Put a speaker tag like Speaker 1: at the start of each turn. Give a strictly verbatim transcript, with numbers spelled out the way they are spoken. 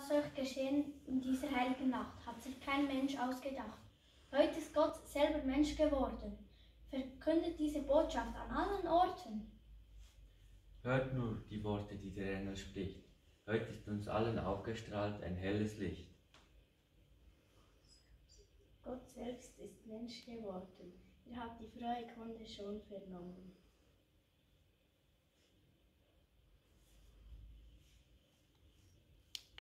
Speaker 1: was soll geschehen in dieser heiligen Nacht, hat sich kein Mensch ausgedacht. Heute ist Gott selber Mensch geworden, verkündet diese Botschaft an allen Orten.
Speaker 2: Hört nur die Worte, die der Engel spricht. Heute ist uns allen aufgestrahlt ein helles Licht.
Speaker 3: Gott selbst ist Mensch geworden. Ihr habt die frohe Kunde schon vernommen.